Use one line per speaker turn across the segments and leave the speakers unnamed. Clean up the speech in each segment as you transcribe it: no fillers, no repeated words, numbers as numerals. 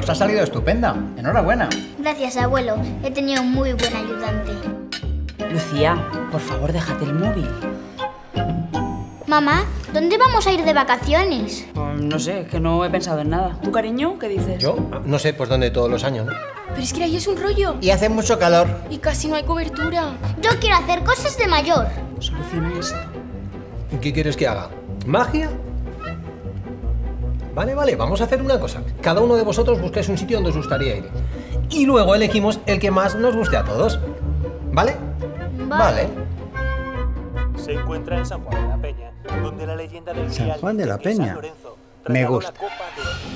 Pues ha salido estupenda. Enhorabuena.
Gracias, abuelo. He tenido un muy buen ayudante.
Lucía, por favor, déjate el móvil.
Mamá, ¿dónde vamos a ir de vacaciones?
No sé, es que no he pensado en nada. ¿Tu cariño? ¿Qué dices?
Yo no sé, pues dónde todos los años, ¿no?
Pero es que ahí es un rollo.
Y hace mucho calor.
Y casi no hay cobertura.
Yo quiero hacer cosas de mayor.
Soluciona esto.
¿Qué quieres que haga? ¿Magia? Vale, vamos a hacer una cosa. Cada uno de vosotros busquéis un sitio donde os gustaría ir. Y luego elegimos el que más nos guste a todos. ¿Vale?
Vale.
Se encuentra en San Juan de la Peña, donde la leyenda del
San
Grial
Juan de la
dice que San
Peña.
Lorenzo
Me
regaló
gusta.
la copa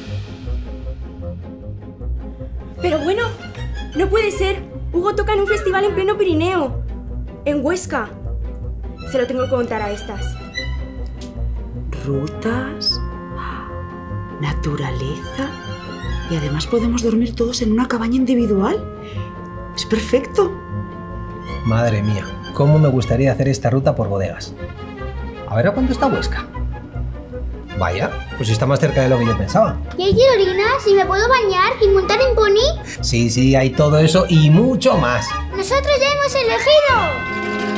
de...
Pero bueno, no puede ser. Hugo toca en un festival en pleno Pirineo. En Huesca. Se lo tengo que contar a estas.
Rutas, naturaleza y además podemos dormir todos en una cabaña individual. Es perfecto.
Madre mía, cómo me gustaría hacer esta ruta por bodegas. A ver a cuánto está Huesca. Vaya, pues está más cerca de lo que yo pensaba.
¿Y hay tirolinas? ¿Y me puedo bañar y montar en pony?
Sí, hay todo eso y mucho más.
¡Nosotros ya hemos elegido!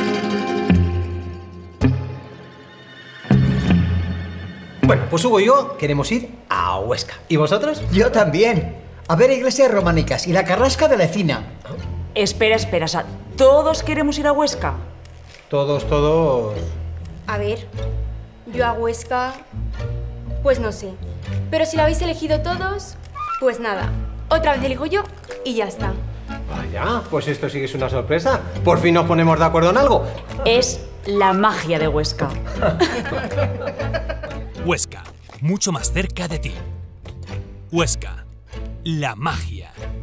Bueno, pues Hugo y yo queremos ir a Huesca. ¿Y vosotros?
Yo también. A ver iglesias románicas y la carrasca de la Ecina.
Espera, o sea, ¿todos queremos ir a Huesca?
Todos.
A ver, yo a Huesca, pues no sé. Pero si lo habéis elegido todos, pues nada. Otra vez elijo yo y ya está.
Vaya, pues esto sí que es una sorpresa. Por fin nos ponemos de acuerdo en algo.
Es la magia de Huesca.
Huesca, mucho más cerca de ti. Huesca, la magia.